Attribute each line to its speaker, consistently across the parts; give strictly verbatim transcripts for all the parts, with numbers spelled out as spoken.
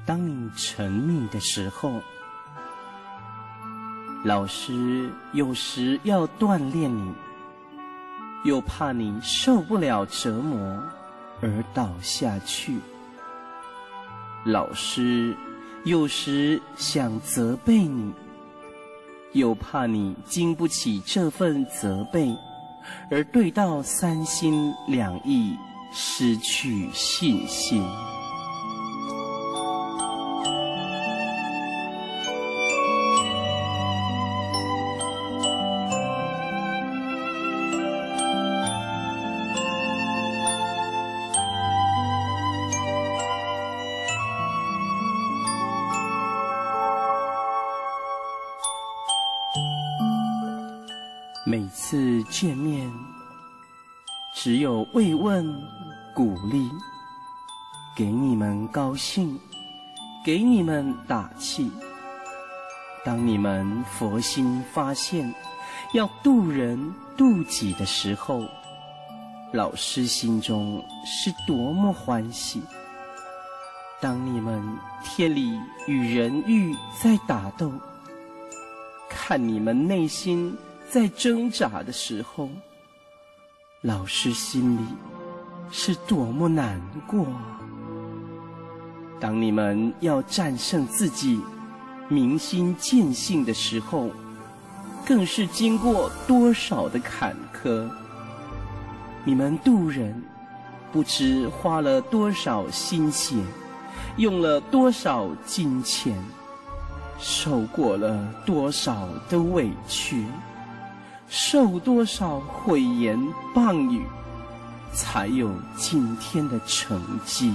Speaker 1: 当你沉迷的时候，老师有时要锻炼你，又怕你受不了折磨而倒下去。老师有时想责备你，又怕你经不起这份责备，而对到三心两意，失去信心。每次见面，只有慰问、鼓励，给你们高兴，给你们打气。当你们佛心发现要度人度己的时候，老师心中是多么欢喜。当你们天理与人欲在打斗，看你们内心在挣扎的时候，老师心里是多么难过啊！当你们要战胜自己，明心见性的时候，更是经过多少的坎坷。你们度人，不知花了多少心血，用了多少金钱，受过了多少的委屈，受多少毁言谤语，才有今天的成绩。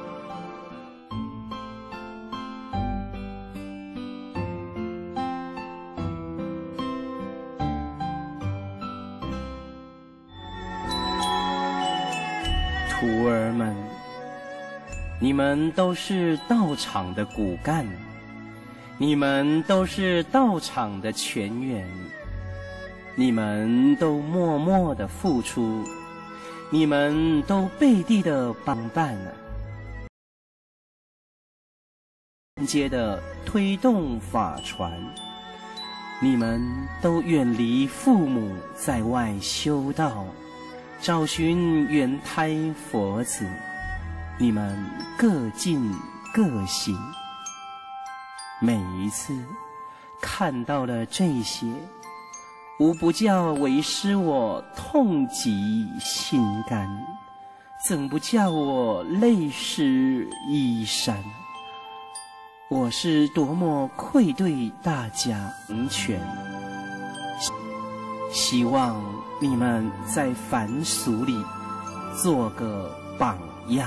Speaker 1: 徒儿们，你们都是道场的骨干，你们都是道场的全员，你们都默默的付出，你们都背地的帮办啊，接的推动法传，你们都远离父母，在外修道，找寻圆胎佛子，你们各尽各行。每一次看到了这些，无不叫为师我痛极心肝，怎不叫我泪湿衣衫？我是多么愧对大家成全，希望你们在凡俗里做个榜样。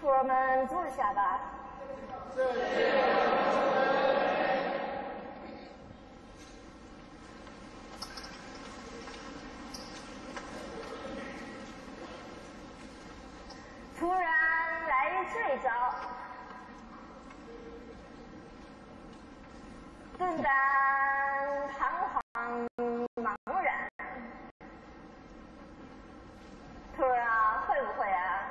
Speaker 2: 徒儿们坐下吧。突然来这招，顿感彷徨茫然。徒儿啊，会不会啊？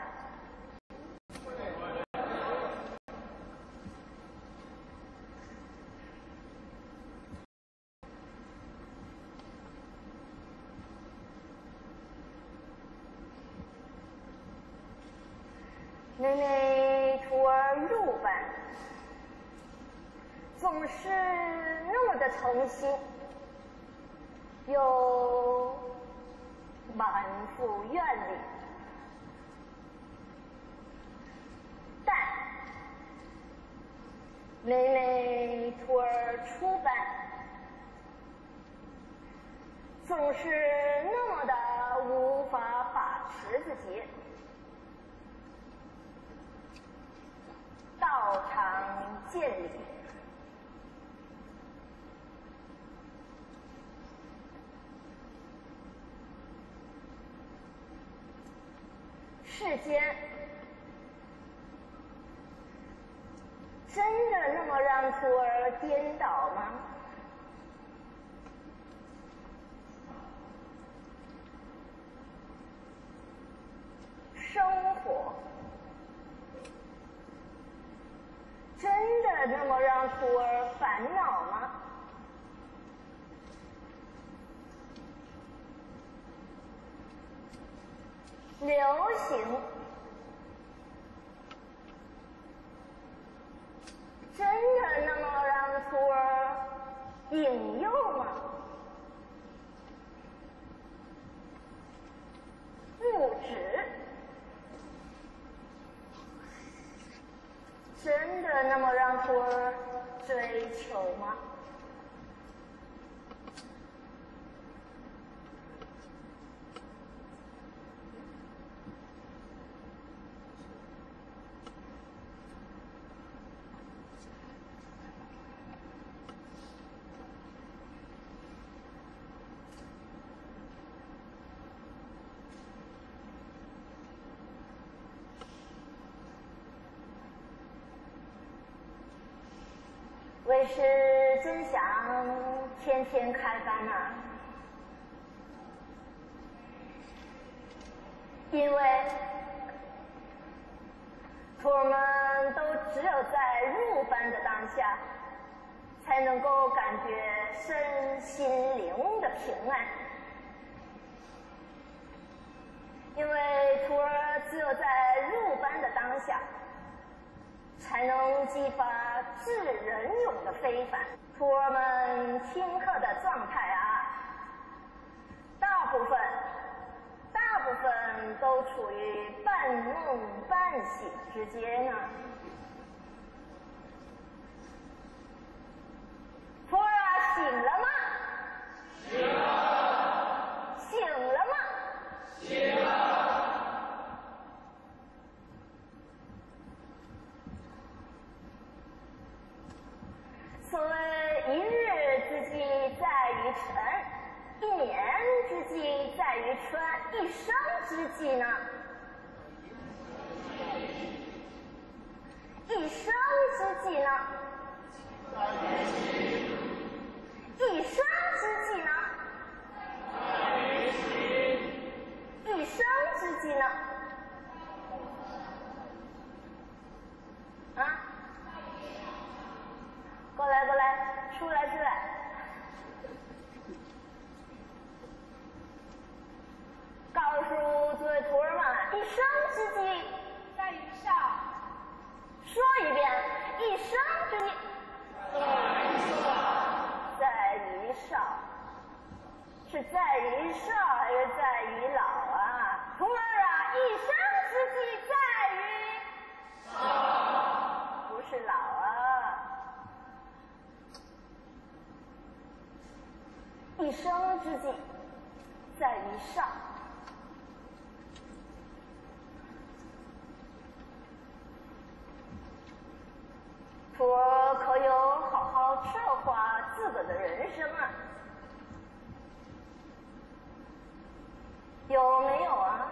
Speaker 2: 每每徒儿入班，总是那么的诚心，又满腹愿力。但每每徒儿出班，总是那么的无法把持自己。道场见礼，世间真的那么让徒儿颠倒吗？生活真的那么让徒儿烦恼吗？流行真的那么让徒儿引诱吗？物质真的那么让徒儿追求吗？为师真想天天开班啊，因为徒儿们都只有在入班的当下，才能够感觉身心灵的平安。因为徒儿只有在入班的当下，才能激发智人勇的非凡。徒儿们听课的状态啊，大部分大部分都处于半梦半醒之间呢。徒儿啊，醒了吗？醒了。醒了吗？醒了。所谓一日之计在于晨，一年之计在于春，一生之计呢？一生之计呢？一生之计呢？一生之计呢？啊？过来过来，出来出来。告诉诸位徒儿们，一生之计在于上。说一遍，一生之计在于上。是在于少还是在于老啊？徒儿啊，一生之计在于少，不是老啊。一生之计在于上。 生啊？有没有啊？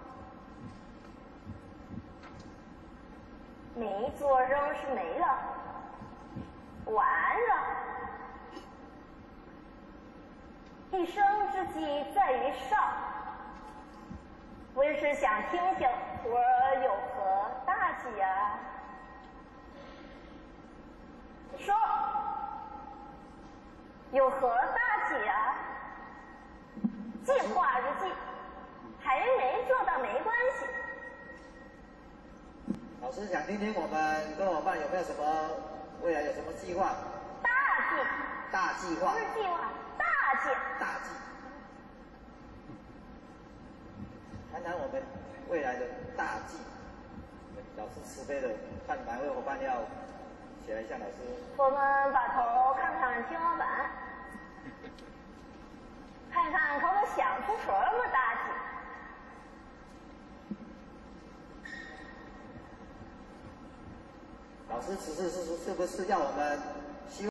Speaker 2: 没做扔是没了，完了。一生之计在于上，为是想听听徒儿有何大计啊？说，有何大计啊？计划如计，还没做到没关系。
Speaker 3: 老师想听听我们各伙伴有没有什么未来有什么计划？
Speaker 2: 大计。
Speaker 3: 大计划。
Speaker 2: 不是计划，大计。
Speaker 3: 大计。谈谈我们未来的大计。老师慈悲的，看哪位伙伴要起来向老师。
Speaker 2: 我们把头看看天花板，看看可否想出什么大计。
Speaker 3: 老师此次是是不是要我们？